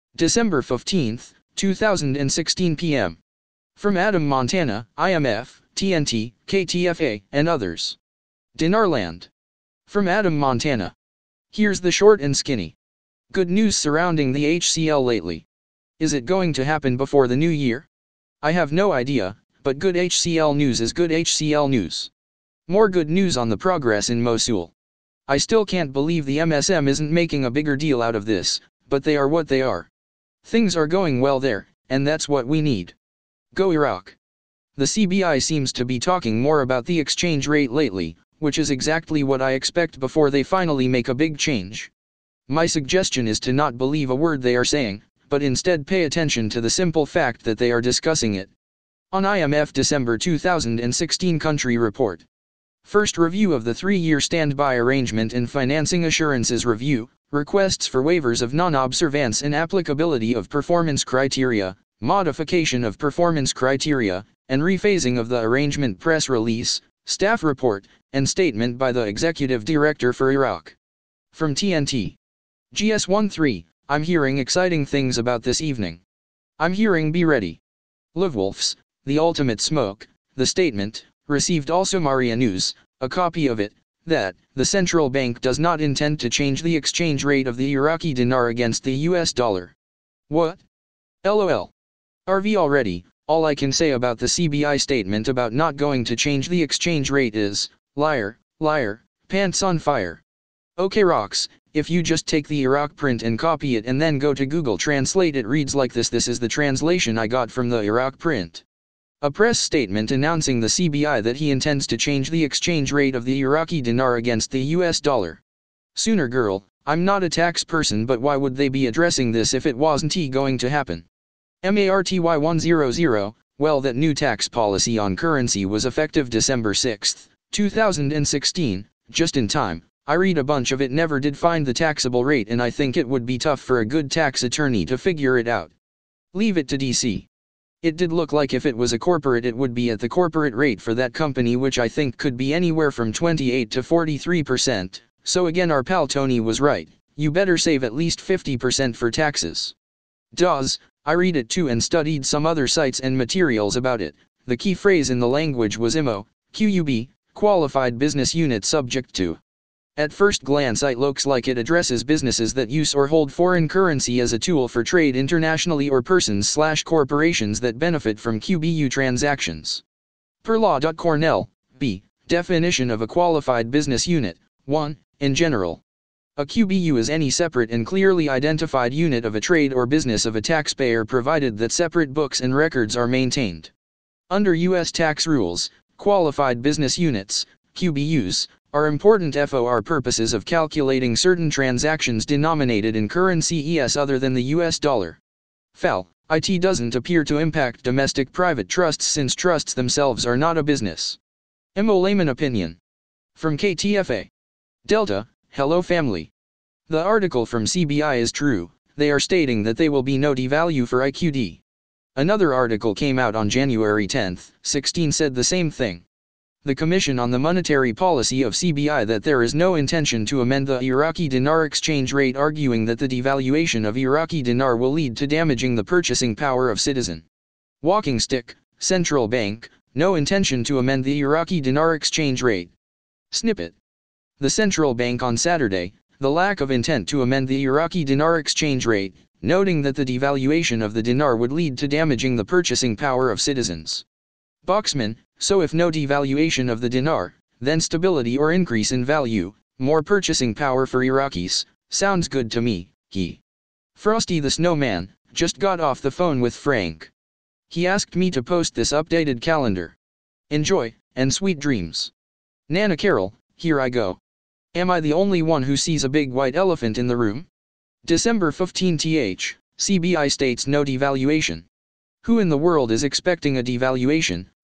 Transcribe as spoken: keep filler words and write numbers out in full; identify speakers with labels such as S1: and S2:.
S1: December fifteenth, two thousand sixteen p m From Adam, Montana, I M F, T N T, K T F A, and others. Dinarland. From Adam, Montana. Here's the short and skinny. Good news surrounding the H C L lately. Is it going to happen before the new year? I have no idea, but good H C L news is good H C L news. More good news on the progress in Mosul. I still can't believe the M S M isn't making a bigger deal out of this, but they are what they are. Things are going well there, and that's what we need. Go Iraq. The C B I seems to be talking more about the exchange rate lately, which is exactly what I expect before they finally make a big change. My suggestion is to not believe a word they are saying, but instead pay attention to the simple fact that they are discussing it. On I M F December two thousand sixteen Country Report. First review of the three-year standby arrangement and financing assurances review, requests for waivers of non-observance and applicability of performance criteria, modification of performance criteria, and rephasing of the arrangement press release, staff report, and statement by the Executive Director for Iraq. From T N T. G S thirteen, I'm hearing exciting things about this evening. I'm hearing be ready. Lewolf's, The Ultimate Smoke, the statement, received also Maria News, a copy of it, that, the central bank does not intend to change the exchange rate of the Iraqi dinar against the U S dollar. What? LOL. R V already, all I can say about the C B I statement about not going to change the exchange rate is, liar, liar, pants on fire. Okay rocks, if you just take the Iraq print and copy it and then go to Google Translate, it reads like this. This is the translation I got from the Iraq print. A press statement announcing the C B I that he intends to change the exchange rate of the Iraqi dinar against the U S dollar. Sooner girl, I'm not a tax person, but why would they be addressing this if it wasn't going to happen? Marty one hundred, well, that new tax policy on currency was effective December sixth, two thousand sixteen, just in time. I read a bunch of it, never did find the taxable rate, and I think it would be tough for a good tax attorney to figure it out. Leave it to D C. It did look like if it was a corporate it would be at the corporate rate for that company, which I think could be anywhere from twenty-eight to forty-three percent, so again our pal Tony was right, you better save at least fifty percent for taxes. Does, I read it too and studied some other sites and materials about it. The key phrase in the language was I M O, Q U B, Qualified Business Unit subject to. At first glance it looks like it addresses businesses that use or hold foreign currency as a tool for trade internationally, or persons slash corporations that benefit from Q B U transactions. Per law. Cornell, B. Definition of a qualified business unit. one. In general. A Q B U is any separate and clearly identified unit of a trade or business of a taxpayer, provided that separate books and records are maintained. Under U S tax rules, qualified business units, Q B Us, are important for purposes of calculating certain transactions denominated in currency es other than the U S dollar. F A L, it doesn't appear to impact domestic private trusts, since trusts themselves are not a business. M O layman opinion. From K T F A. Delta, hello family. The article from C B I is true, they are stating that there will be no devalue for I Q D. Another article came out on January tenth, sixteen said the same thing. The Commission on the Monetary Policy of C B I that there is no intention to amend the Iraqi dinar exchange rate, arguing that the devaluation of Iraqi dinar will lead to damaging the purchasing power of citizen. Walking stick, Central Bank, no intention to amend the Iraqi dinar exchange rate. Snippet. The Central Bank on Saturday, the lack of intent to amend the Iraqi dinar exchange rate, noting that the devaluation of the dinar would lead to damaging the purchasing power of citizens. Boxman, so if no devaluation of the dinar, then stability or increase in value, more purchasing power for Iraqis, sounds good to me, he. Frosty the Snowman, just got off the phone with Frank. He asked me to post this updated calendar. Enjoy, and sweet dreams. Nana Carol, here I go. Am I the only one who sees a big white elephant in the room? December fifteenth, th, C B I states no devaluation. Who in the world is expecting a devaluation?